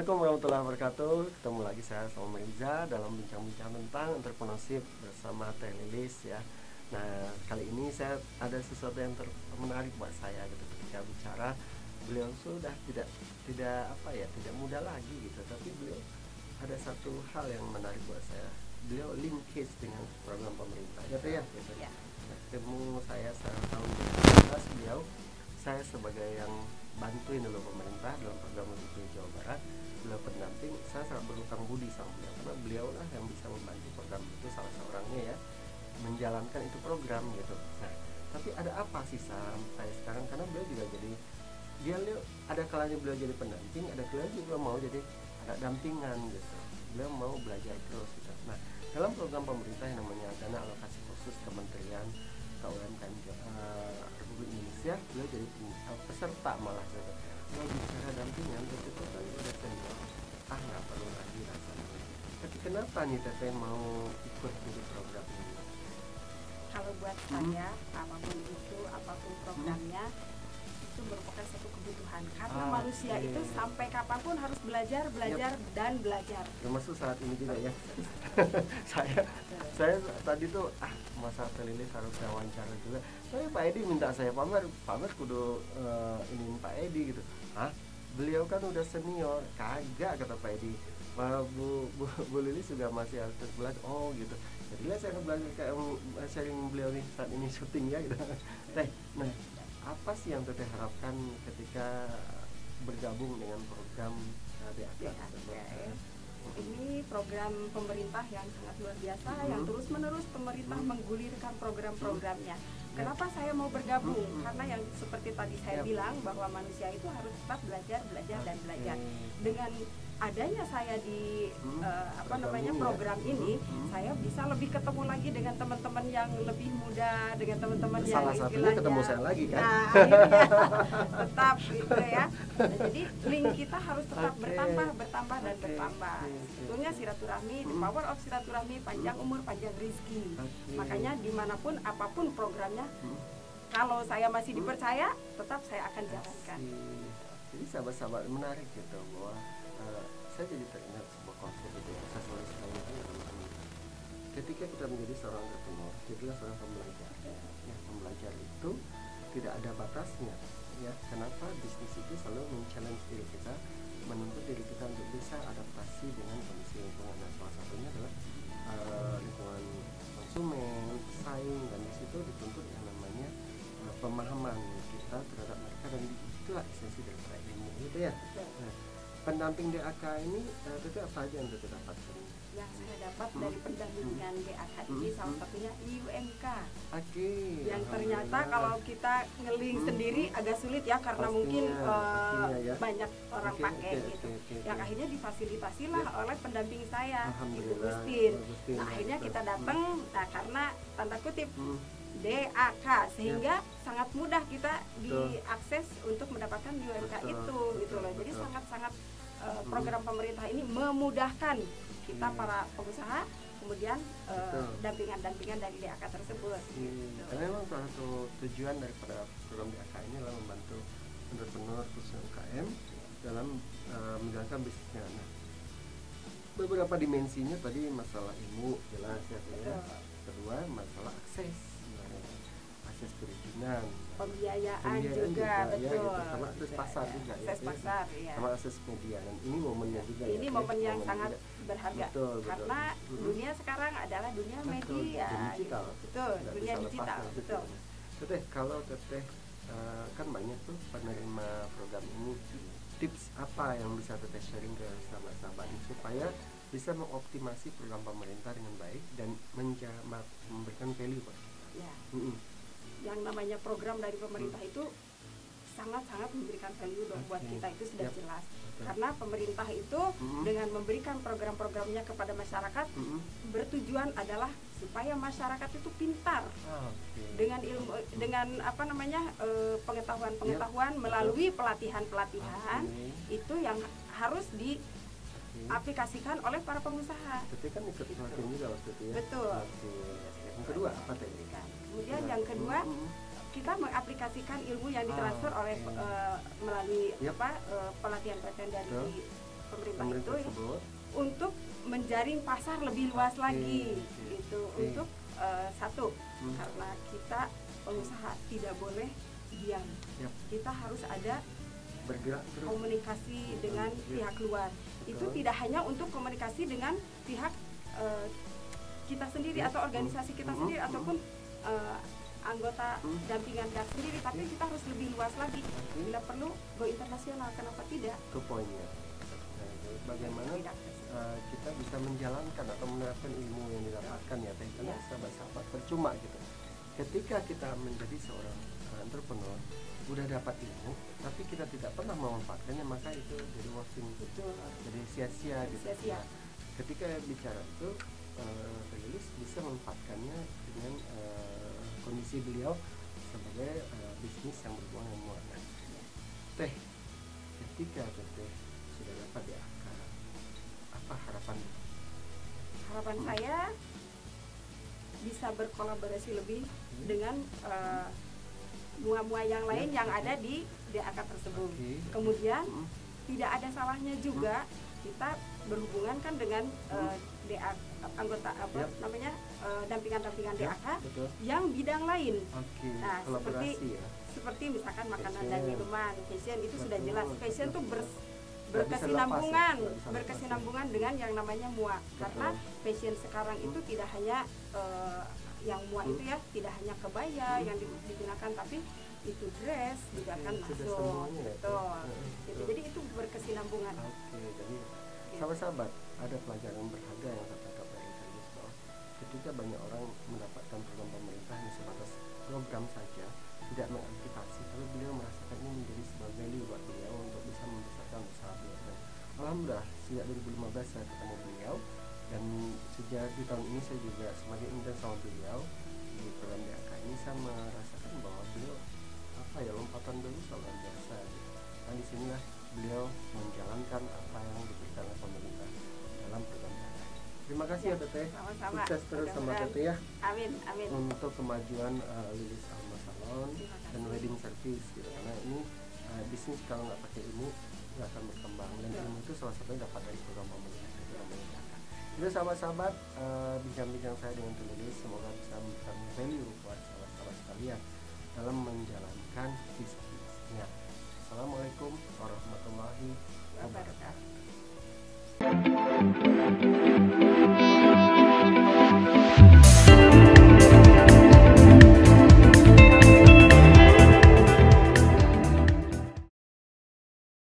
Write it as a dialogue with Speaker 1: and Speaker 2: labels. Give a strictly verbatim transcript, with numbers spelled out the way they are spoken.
Speaker 1: Assalamualaikum warahmatullahi wabarakatuh. Ketemu lagi saya sama Mirza dalam bincang-bincang tentang entrepreneurship bersama Teh Lilis ya. Nah, kali ini saya ada sesuatu yang ter- menarik buat saya gitu ketika bicara. Beliau sudah tidak tidak apa ya, tidak muda lagi gitu, tapi beliau ada satu hal yang menarik buat saya. Beliau linkage dengan program pemerintah. Ya, Teh ya. Gitu.
Speaker 2: Ya.
Speaker 1: Nah, ketemu saya saat tahun dua ribu sembilan belas beliau saya sebagai yang bantuin dulu pemerintah dalam program Menteri Jawa Barat, beliau pendamping. Saya sangat berhutang budi sama beliau karena beliau lah yang bisa membantu program itu, salah seorangnya ya, menjalankan itu program gitu. Nah, tapi ada apa sih sampai sekarang, karena beliau juga jadi dia lihat ada kalanya beliau jadi pendamping, ada kalanya juga mau jadi ada dampingan gitu. Beliau mau belajar terus gitu. Nah, dalam program pemerintah yang namanya dana alokasi khusus Kementerian K U M K M uh, Republik Indonesia, beliau jadi uh, peserta malah gitu. Kalau bicara dampingan itu tuh tadi udah senior, ah nggak perlu lagi rasanya. Tapi kenapa nih Teteh mau ikut di program ini?
Speaker 2: Kalau buat
Speaker 1: Hmm.
Speaker 2: saya, apapun itu, apapun programnya, itu merupakan satu kebutuhan. Karena
Speaker 1: Ah,
Speaker 2: manusia
Speaker 1: oke.
Speaker 2: itu sampai kapanpun harus belajar, belajar, dan belajar.
Speaker 1: Termasuk saat ini juga ya. saya saya tadi tuh ah masa Lilis harus saya wawancara juga. Saya Pak Edi minta saya pamer, pamer kudu uh, ini Pak Edi gitu. Hah? Beliau kan udah senior, kagak kata Pak Edi. Wah, Bu, Bu, Bu Lilis juga masih harus terus belajar. Oh gitu. Jadilah saya belajar kayak um, sharing beliau nih saat ini syuting ya gitu. Teh, nah apa sih yang Teteh harapkan ketika bergabung dengan program uh, D A K
Speaker 2: D A K,
Speaker 1: tersebut?
Speaker 2: ya. Ini program pemerintah yang sangat luar biasa,
Speaker 1: Hmm.
Speaker 2: yang terus-menerus pemerintah
Speaker 1: Hmm.
Speaker 2: menggulirkan program-programnya. Kenapa saya mau bergabung?
Speaker 1: Hmm.
Speaker 2: Karena yang seperti tadi saya
Speaker 1: Ya.
Speaker 2: bilang, bahwa manusia itu harus tetap belajar, belajar, dan belajar.
Speaker 1: Oke.
Speaker 2: Dengan adanya saya di
Speaker 1: Hmm,
Speaker 2: eh, apa
Speaker 1: program
Speaker 2: namanya
Speaker 1: ini ya.
Speaker 2: program ini,
Speaker 1: Hmm.
Speaker 2: saya bisa lebih ketemu lagi dengan teman-teman yang lebih muda, dengan teman-teman yang
Speaker 1: Salah satunya
Speaker 2: istilahnya-
Speaker 1: ketemu saya lagi kan.
Speaker 2: Nah, akhirnya tetap gitu ya. Nah, jadi link kita harus tetap
Speaker 1: Oke.
Speaker 2: bertambah, bertambah, dan
Speaker 1: Oke,
Speaker 2: bertambah.
Speaker 1: oke, oke,
Speaker 2: Sebetulnya
Speaker 1: oke.
Speaker 2: silaturahmi, the
Speaker 1: Hmm.
Speaker 2: power of silaturahmi, panjang umur, panjang rezeki.
Speaker 1: Oke.
Speaker 2: Makanya dimanapun apapun programnya,
Speaker 1: Hmm.
Speaker 2: kalau saya masih
Speaker 1: Hmm.
Speaker 2: dipercaya, tetap saya akan jalankan.
Speaker 1: Asik. Jadi sahabat-sahabat menarik gitu bahwa uh, saya jadi teringat sebuah konsep itu yang saya selalu sekali itu teman-teman. Ketika kita menjadi seorang entrepreneur, jadilah seorang pembelajar. Ya, pembelajar itu tidak ada batasnya. Ya, kenapa bisnis itu selalu men-challenge diri kita, menuntut diri kita untuk bisa adaptasi dengan kondisi lingkungan. Nah, salah satunya adalah uh, lingkungan konsumen, pesaing, dan di situ dituntut yang namanya uh, pemahaman kita terhadap mereka, dan itulah esensi daripada ilmu gitu ya. Nah, pendamping D A K ini uh, itu apa aja yang kita dapatkan?
Speaker 2: Yang saya dapat
Speaker 1: Hmm.
Speaker 2: dari pendampingan D A K ini,
Speaker 1: Hmm.
Speaker 2: salah satunya I U M K.
Speaker 1: Oke.
Speaker 2: Yang ternyata
Speaker 1: alhamdulillah.
Speaker 2: kalau kita ngeling
Speaker 1: Hmm.
Speaker 2: sendiri agak sulit ya, karena
Speaker 1: Pastinya,
Speaker 2: mungkin eh,
Speaker 1: pastinya ya.
Speaker 2: banyak orang
Speaker 1: Oke,
Speaker 2: pakai
Speaker 1: oke,
Speaker 2: gitu.
Speaker 1: oke, oke,
Speaker 2: Yang
Speaker 1: oke.
Speaker 2: akhirnya difasilitasilah
Speaker 1: Ya.
Speaker 2: oleh pendamping saya, Ibu
Speaker 1: Alhamdulillah,
Speaker 2: Gustin.
Speaker 1: Ibu Gustin,
Speaker 2: Nah, akhirnya
Speaker 1: betul.
Speaker 2: kita datang, nah karena tanda kutip
Speaker 1: Hmm.
Speaker 2: D A K, sehingga sangat mudah kita diakses untuk mendapatkan U M K
Speaker 1: Betul,
Speaker 2: itu gitu loh.
Speaker 1: betul,
Speaker 2: Jadi
Speaker 1: betul.
Speaker 2: sangat-sangat eh, program pemerintah ini memudahkan kita
Speaker 1: Iya.
Speaker 2: para pengusaha, kemudian eh,
Speaker 1: Betul.
Speaker 2: dampingan-dampingan dari D A K tersebut.
Speaker 1: Iya,
Speaker 2: gitu.
Speaker 1: karena memang salah satu tujuan daripada program D A K ini adalah membantu entrepreneur khususnya U M K M dalam uh, menjalankan bisnisnya. Nah, beberapa dimensinya tadi masalah ilmu jelas ya, Bu, ya.
Speaker 2: Betul.
Speaker 1: Kedua masalah akses, nah, akses perizinan,
Speaker 2: Pembiayaan,
Speaker 1: pembiayaan
Speaker 2: juga,
Speaker 1: ya,
Speaker 2: betul.
Speaker 1: gitu. Sama akses
Speaker 2: Gitu,
Speaker 1: pasar
Speaker 2: ya.
Speaker 1: juga ya,
Speaker 2: Akses
Speaker 1: ya.
Speaker 2: pasar, ya.
Speaker 1: sama akses media, dan ini momennya juga ya,
Speaker 2: Ini
Speaker 1: ya,
Speaker 2: momen yang
Speaker 1: momen
Speaker 2: sangat
Speaker 1: juga.
Speaker 2: berharga,
Speaker 1: Betul, betul.
Speaker 2: karena
Speaker 1: Mhm.
Speaker 2: dunia sekarang adalah dunia
Speaker 1: Betul,
Speaker 2: media,
Speaker 1: dunia digital.
Speaker 2: gitu. Betul,
Speaker 1: Nggak
Speaker 2: dunia
Speaker 1: bisa
Speaker 2: digital,
Speaker 1: lepas,
Speaker 2: betul.
Speaker 1: Teteh, kalau Teteh uh, kan banyak tuh penerima program ini, tips apa yang bisa Teteh sharing ke sahabat-sahabat ini supaya bisa mengoptimasi program pemerintah dengan baik dan menja- memberikan value buat kita?
Speaker 2: Ya.
Speaker 1: Mm-mm.
Speaker 2: Yang namanya program dari pemerintah itu sangat-sangat memberikan value dong buat
Speaker 1: Oke.
Speaker 2: kita, itu sudah
Speaker 1: Yap.
Speaker 2: jelas.
Speaker 1: Betul.
Speaker 2: Karena pemerintah itu
Speaker 1: Mhm.
Speaker 2: dengan memberikan program-programnya kepada masyarakat,
Speaker 1: Mm-mm.
Speaker 2: bertujuan adalah supaya masyarakat itu pintar
Speaker 1: Ah, oke.
Speaker 2: dengan ilmu, dengan apa namanya eh, pengetahuan-pengetahuan melalui pelatihan-pelatihan
Speaker 1: Oke.
Speaker 2: itu yang harus
Speaker 1: Oke.
Speaker 2: diaplikasikan oleh para pengusaha.
Speaker 1: Teteh kan ikut
Speaker 2: Gitu.
Speaker 1: pelatihan juga waktu itu ya.
Speaker 2: Betul.
Speaker 1: Oke. Yang kedua apa Teh?
Speaker 2: Kemudian yang kedua,
Speaker 1: Mm-mm.
Speaker 2: kita mengaplikasikan ilmu yang ditransfer
Speaker 1: Ah,
Speaker 2: oleh
Speaker 1: oke.
Speaker 2: eh, melalui
Speaker 1: Yap.
Speaker 2: apa eh, pelatihan-pelatihan dari
Speaker 1: Betul.
Speaker 2: pemerintah,
Speaker 1: pemerintah
Speaker 2: itu
Speaker 1: tersebut
Speaker 2: untuk menjaring pasar lebih luas
Speaker 1: Oke,
Speaker 2: lagi
Speaker 1: oke,
Speaker 2: gitu.
Speaker 1: oke.
Speaker 2: Untuk uh, satu,
Speaker 1: Hmm.
Speaker 2: karena kita pengusaha tidak boleh diam.
Speaker 1: Yap.
Speaker 2: Kita harus ada
Speaker 1: bergerak terus.
Speaker 2: komunikasi dengan
Speaker 1: Iya.
Speaker 2: pihak luar. Itu
Speaker 1: Betul.
Speaker 2: tidak hanya untuk komunikasi dengan pihak uh, kita sendiri
Speaker 1: Ya.
Speaker 2: atau organisasi kita
Speaker 1: Hmm.
Speaker 2: sendiri
Speaker 1: Hmm.
Speaker 2: ataupun uh, anggota
Speaker 1: Hmm.
Speaker 2: dampingan D A K sendiri, tapi
Speaker 1: Ya.
Speaker 2: kita harus lebih luas lagi.
Speaker 1: Oke.
Speaker 2: Bila perlu go internasional, kenapa tidak?
Speaker 1: Ke poinnya. Nah, bagaimana
Speaker 2: Tidak.
Speaker 1: uh, kita bisa menjalankan atau menerapkan ilmu yang didapatkan ya teh, karena
Speaker 2: Ya.
Speaker 1: sahabat-sahabat percuma gitu. Ketika kita menjadi seorang uh, entrepreneur, udah dapat ilmu, tapi kita tidak pernah memanfaatkannya, maka itu jadi wasting,
Speaker 2: Betul.
Speaker 1: jadi sia-sia gitu.
Speaker 2: Sia-sia.
Speaker 1: Nah, ketika bicara itu, uh, Lilis bisa memanfaatkannya dengan uh, kondisi beliau sebagai uh, bisnis yang berhubungan dengan muatan. Teh, ketika teh sudah dapat di akar, apa harapan?
Speaker 2: Harapan
Speaker 1: Hmm.
Speaker 2: saya bisa berkolaborasi lebih
Speaker 1: Hmm.
Speaker 2: dengan uh, mua-mua yang lain
Speaker 1: Ya,
Speaker 2: yang
Speaker 1: oke.
Speaker 2: ada di D A K tersebut.
Speaker 1: Oke.
Speaker 2: Kemudian
Speaker 1: Hmm.
Speaker 2: tidak ada salahnya juga kita berhubungan kan dengan uh, D A K anggota apa
Speaker 1: Ya.
Speaker 2: namanya uh, dampingan-dampingan
Speaker 1: Ya,
Speaker 2: D A K
Speaker 1: betul.
Speaker 2: yang bidang lain.
Speaker 1: Oke,
Speaker 2: Nah,
Speaker 1: kolaborasi
Speaker 2: seperti-
Speaker 1: ya.
Speaker 2: Seperti misalkan makanan dan
Speaker 1: Fashion.
Speaker 2: minuman, fashion itu sudah
Speaker 1: Betul,
Speaker 2: jelas. Fashion
Speaker 1: betul,
Speaker 2: tuh ber,
Speaker 1: betul. Nggak bisa
Speaker 2: berkesinambungan,
Speaker 1: lepas ya, nggak bisa lepas
Speaker 2: berkesinambungan dengan yang namanya mua. Karena fashion sekarang itu
Speaker 1: Hmm.
Speaker 2: tidak hanya eh, yang mua
Speaker 1: Hmm.
Speaker 2: itu ya, tidak hanya kebaya
Speaker 1: Hmm.
Speaker 2: yang di- digunakan, tapi itu dress juga
Speaker 1: Oke,
Speaker 2: kan
Speaker 1: sudah
Speaker 2: masuk.
Speaker 1: semuanya ya,
Speaker 2: Betul.
Speaker 1: Heeh,
Speaker 2: Gitu.
Speaker 1: betul.
Speaker 2: Jadi itu berkesinambungan.
Speaker 1: Oke, jadi sahabat-sahabat, ada pelajaran berharga yang saya tangkap dari Lilis, bahwa ketika banyak orang mendapatkan program pemerintah yang sebatas program saja, tidak mengaktifasi, tapi beliau merasakan ini menjadi sebuah value buat beliau untuk bisa membesarkan usaha beliau. Dan alhamdulillah sejak dua ribu lima belas saya ketemu beliau, dan sejak di tahun ini saya juga semakin intens sama beliau di program D A K ini. Saya merasakan bahwa beliau apa ya lompatan beliau sangat luar biasa. Dan disinilah beliau menjalankan apa yang diberikan oleh pemerintah dalam program D A K. Terima kasih ya,
Speaker 2: Ya,
Speaker 1: Teteh.
Speaker 2: sama-sama.
Speaker 1: Sukses terus sama
Speaker 2: Mudah-mudahan.
Speaker 1: Teteh ya
Speaker 2: Amin, amin.
Speaker 1: untuk kemajuan uh, Lilis Alma Salon
Speaker 2: Terima kasih.
Speaker 1: dan wedding service gitu. Karena ini uh, bisnis kalau nggak pakai ilmu nggak akan berkembang, dan
Speaker 2: Ya.
Speaker 1: ilmu itu salah satunya dapat dari program pemerintah itu namanya D A K. Itu sahabat-sahabat, uh, bincang-bincang saya dengan Teh Lilis semoga bisa memberikan value buat sahabat-sahabat sekalian dalam menjalankan bisnisnya. Assalamualaikum warahmatullahi wabarakatuh.
Speaker 2: Wabarakatuh.